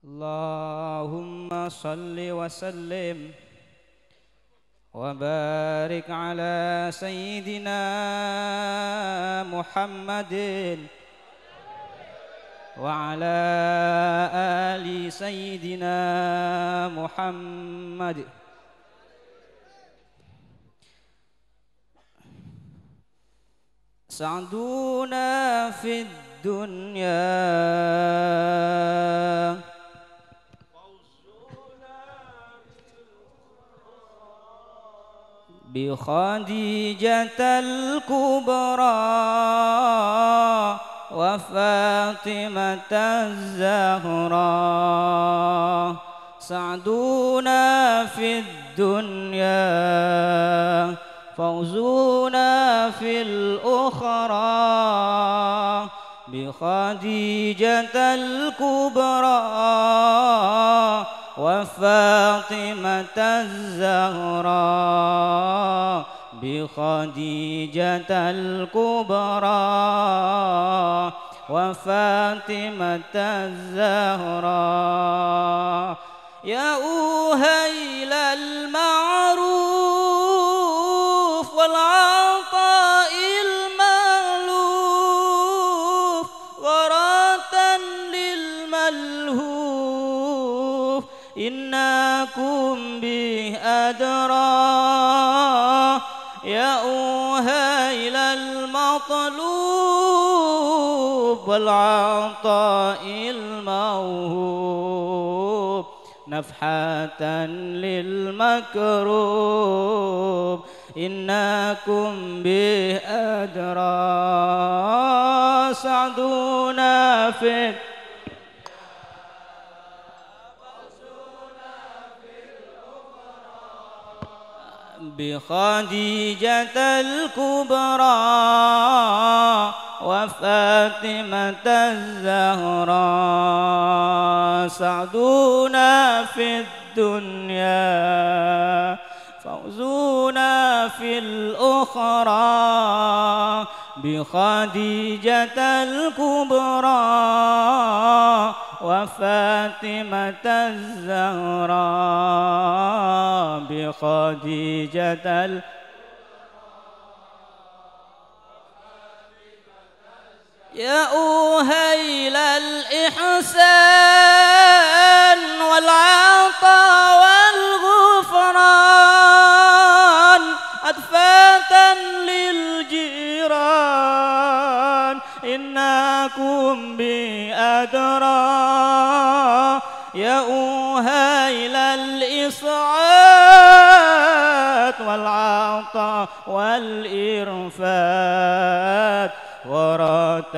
اللهم صل وسلم وبارك على سيدنا محمد وعلى آل سيدنا محمد. سعدونا في الدنيا بخديجة الكبرى وفاطمة الزهراء. سعدونا في الدنيا فوزونا في الأخرى بخديجة الكبرى وفاطمة الزهراء. بخديجة الكبرى وفاطمة الزهراء. يا أهيل المعروف والعطاء المألوف غراة للملهوف إنكم به أدرى. يا أهيل المطلوب والعطاء الموهوب نفحة للمكروب إنكم به أدرى. سعدونا في بخديجة الكبرى وفاطمة الزهراء. سعدونا في الدنيا فوزونا في الأخرى بخديجة الكبرى وفاطمة الزهراء. بخديجة يا أهيل الإحسان والعطاء والغفران أدفاة للجيران إنكم بأدرى. يا أهيل الإسعاد والعطاء والإرفاد وراة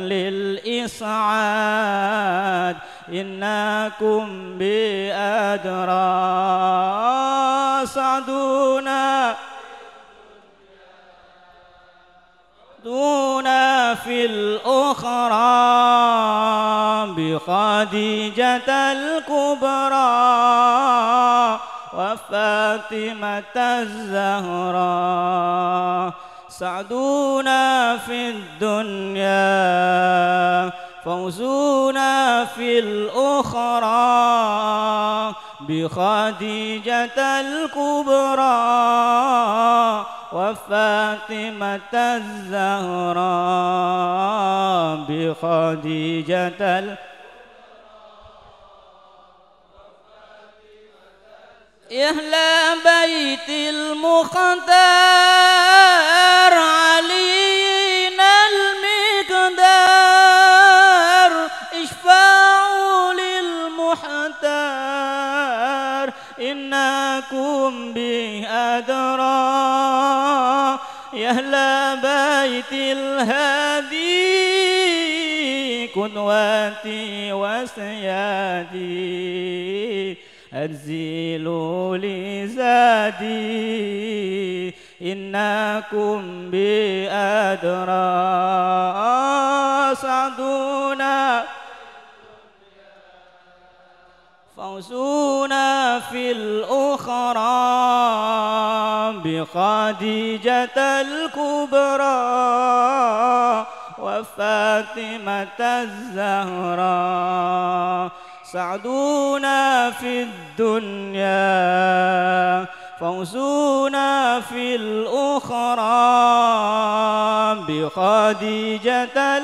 للإسعاد إنكم بأدرى. سعدونا دون في الأخرى بخديجة الكبرى وفاطمة الزهراء. سعدونا في الدنيا فوزونا في الأخرى بخديجة الكبرى وفاطمة الزهراء. بخديجة أهل بيت المختار علينا المقدار اشفعوا للمحتار إنكم به أدرى. يا أهل بيت الهادي قدوتي وسيادي أنزلوا لي زادي إنكم بأدرى. سعدونا فوزونا في الأخرى بخديجة الكبرى وفاطمة الزهراء. سعدونا في الدنيا فوزونا في الأخرى بخديجة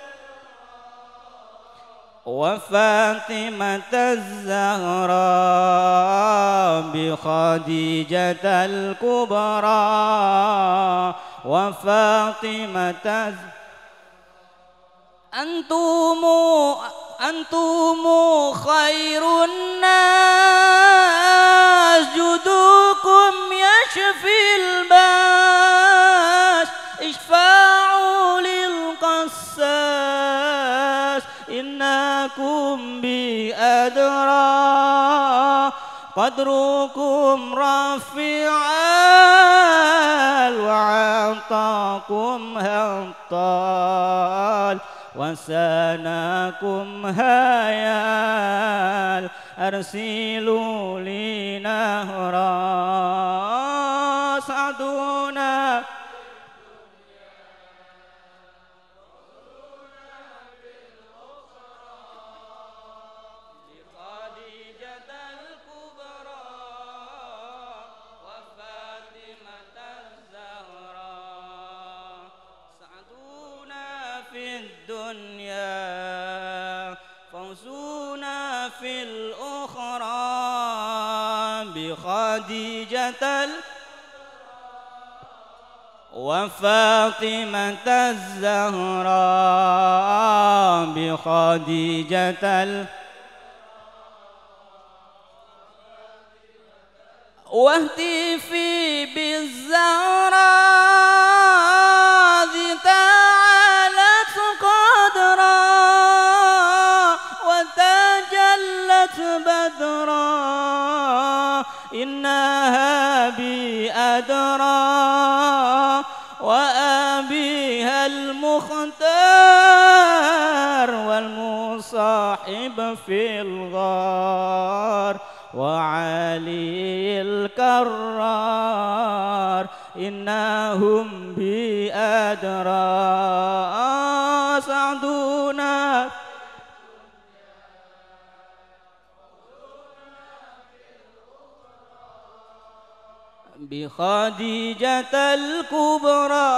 وفاطمة الزهراء بخديجة الكبرى وفاطمة أنتم خير الناس جدوكم يشفي الباس اشفعوا للقساس إنكم بأدرى قدركم رفيع وعطاكم هطال وسناكم هيال أرسلوا لي نهرا سعدونا بخديجة الكبرى وفاطمة الزهراء سعدونا في الدنيا فوزونا في الأخرى بخديجة وفاطمة الزهراء بخديجة واهتفي بالزهراء ذي تعالت قدرا وتجلت بدرا إنها بأدرى وأبيها المختار والمصاحب في الغار وعلي الكرار إنهم بأدرى سعدونا بخديجة الكبرى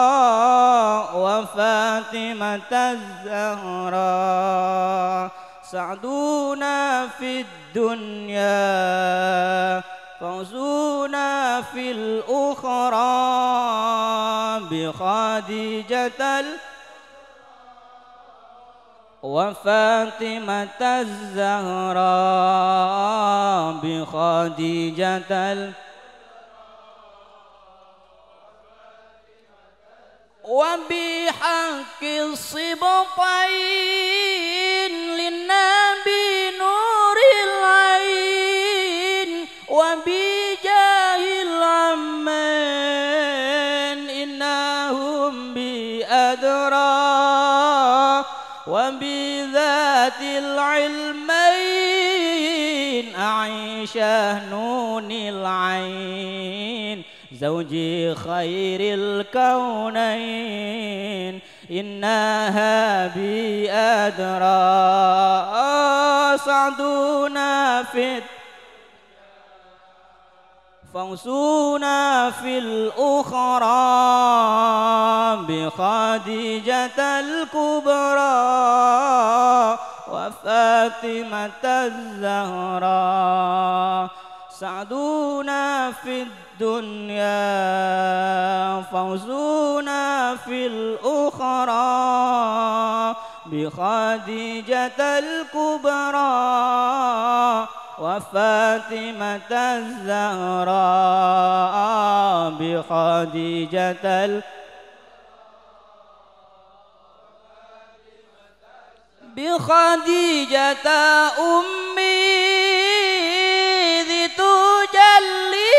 وفاطمة الزهراء سعدونا في الدنيا فوزونا في الأخرى بخديجة وفاطمة الزهراء بخديجة وبحق الصبطين للنبي نور العين وبجاه العمين إنهم بأدرى وبذات العلمين أعيشه نون العين زوجي خير الكونين إنها بأدرى سعدونا في فوزونا في الأخرى بخديجة الكبرى وفاطمة الزهراء سعدونا في الدنيا فوزونا في الأخرى بخديجة الكبرى وفاطمة الزهراء بخديجة بخديجة أمي ذي تجلي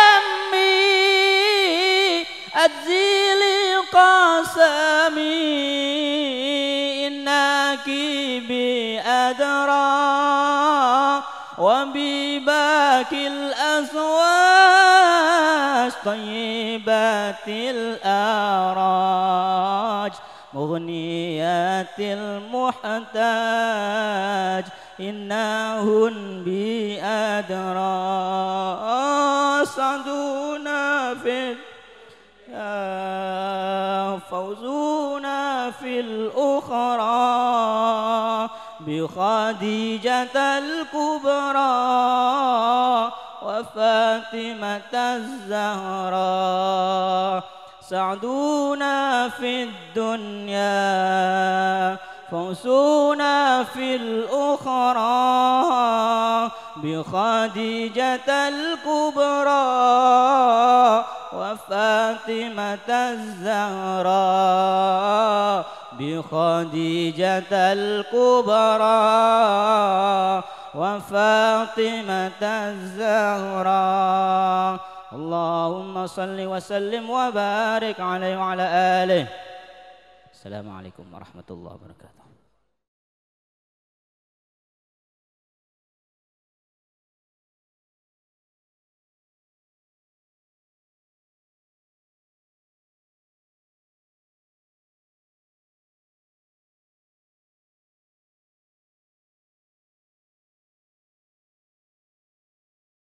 همي أجزلي قسمي إنك بأدرى وبباكي الأزواج طيبات الآراج مغنيات المحتاج إنهن بأدرى سعدنا في فوزنا في الأخرى بخديجة الكبرى وفاطمة الزهراء سعدنا في الدنيا فوزنا في الأخرى بخديجة الكبرى وفاطمة الزهراء بخديجة الكبرى وفاطمة الزهراء. اللهم صل وسلم وبارك عليه وعلى آله. السلام عليكم ورحمة الله وبركاته.